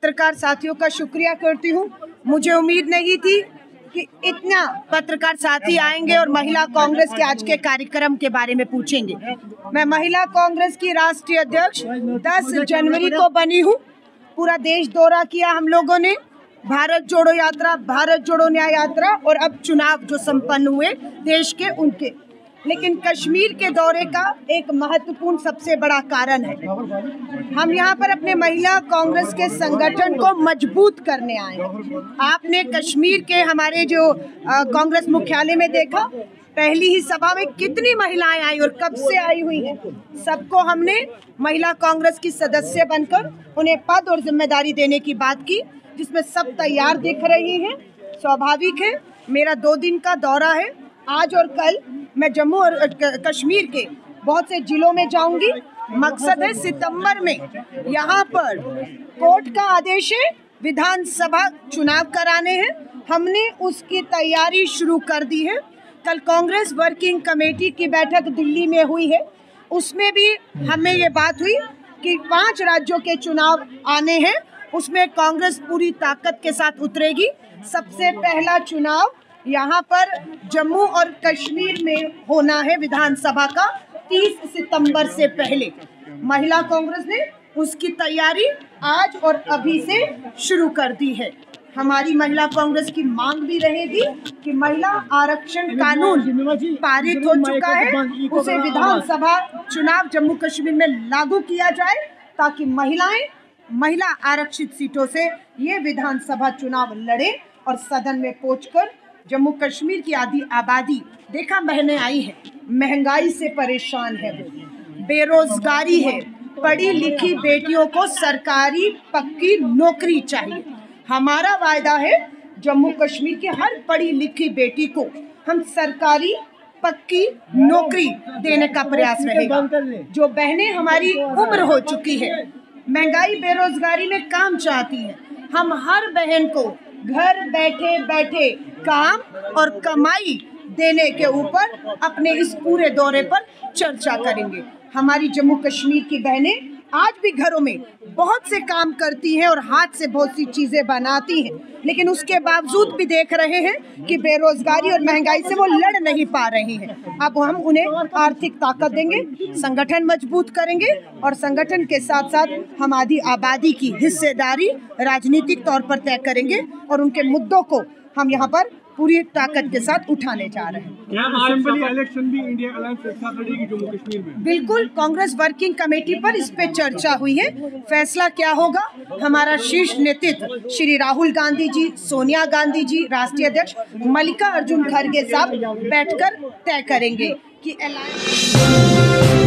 पत्रकार साथियों का शुक्रिया करती हूँ। मुझे उम्मीद नहीं थी कि इतना पत्रकार साथी आएंगे और महिला कांग्रेस के आज के कार्यक्रम के बारे में पूछेंगे। मैं महिला कांग्रेस की राष्ट्रीय अध्यक्ष 10 जनवरी को बनी हूँ। पूरा देश दौरा किया हम लोगों ने, भारत जोड़ो यात्रा, भारत जोड़ो न्याय यात्रा और अब चुनाव जो संपन्न हुए देश के उनके। लेकिन कश्मीर के दौरे का एक महत्वपूर्ण सबसे बड़ा कारण है, हम यहाँ पर अपने महिला कांग्रेस के संगठन को मजबूत करने आए हैं। आपने कश्मीर के हमारे जो कांग्रेस मुख्यालय में देखा, पहली ही सभा में कितनी महिलाएं आई और कब से आई हुई हैं। सबको हमने महिला कांग्रेस की सदस्य बनकर उन्हें पद और जिम्मेदारी देने की बात की, जिसमें सब तैयार दिख रही हैं। स्वाभाविक है, मेरा 2 दिन का दौरा है। आज और कल मैं जम्मू और कश्मीर के बहुत से जिलों में जाऊंगी। मकसद है सितंबर में यहाँ पर कोर्ट का आदेश है, विधानसभा चुनाव कराने हैं। हमने उसकी तैयारी शुरू कर दी है। कल कांग्रेस वर्किंग कमेटी की बैठक दिल्ली में हुई है, उसमें भी हमें ये बात हुई कि 5 राज्यों के चुनाव आने हैं, उसमें कांग्रेस पूरी ताकत के साथ उतरेगी। सबसे पहला चुनाव यहाँ पर जम्मू और कश्मीर में होना है विधानसभा का 30 सितंबर से पहले। महिला कांग्रेस ने उसकी तैयारी आज और अभी से शुरू कर दी है। हमारी महिला कांग्रेस की मांग भी रहेगी कि महिला आरक्षण कानून पारित हो चुका है, उसे विधानसभा चुनाव जम्मू कश्मीर में लागू किया जाए, ताकि महिला आरक्षित सीटों से ये विधानसभा चुनाव लड़े और सदन में पहुंचकर जम्मू कश्मीर की आधी आबादी देखा बहनें आई है, महंगाई से परेशान है, बेरोजगारी है, पढ़ी लिखी बेटियों को सरकारी पक्की नौकरी चाहिए। हमारा वायदा है जम्मू कश्मीर की हर पढ़ी लिखी बेटी को हम सरकारी पक्की नौकरी देने का प्रयास रहेगा। जो बहनें हमारी उम्र हो चुकी है, महंगाई बेरोजगारी में काम चाहती हैं, हम हर बहन को घर बैठे बैठे काम और कमाई देने के ऊपर अपने इस पूरे दौरे पर चर्चा करेंगे। हमारी जम्मू कश्मीर की बहनें आज भी घरों में बहुत से काम करती हैं और हाथ से बहुत सी चीजें बनाती हैं, लेकिन उसके बावजूद भी देख रहे हैं कि बेरोजगारी और महंगाई से वो लड़ नहीं पा रही हैं। अब हम उन्हें आर्थिक ताकत देंगे, संगठन मजबूत करेंगे और संगठन के साथ साथ हम आधी आबादी की हिस्सेदारी राजनीतिक तौर पर तय करेंगे और उनके मुद्दों को हम यहाँ पर पूरी ताकत के साथ उठाने जा रहे हैं। असेंबली इलेक्शन भी इंडिया अलायंस एक साथ लड़ेगी जम्मू कश्मीर में। बिल्कुल, कांग्रेस वर्किंग कमेटी पर इस पे चर्चा हुई है। फैसला क्या होगा, हमारा शीर्ष नेतृत्व श्री राहुल गांधी जी, सोनिया गांधी जी, राष्ट्रीय अध्यक्ष मल्लिकार्जुन खड़गे साहब बैठकर तय करेंगे कि अलायंस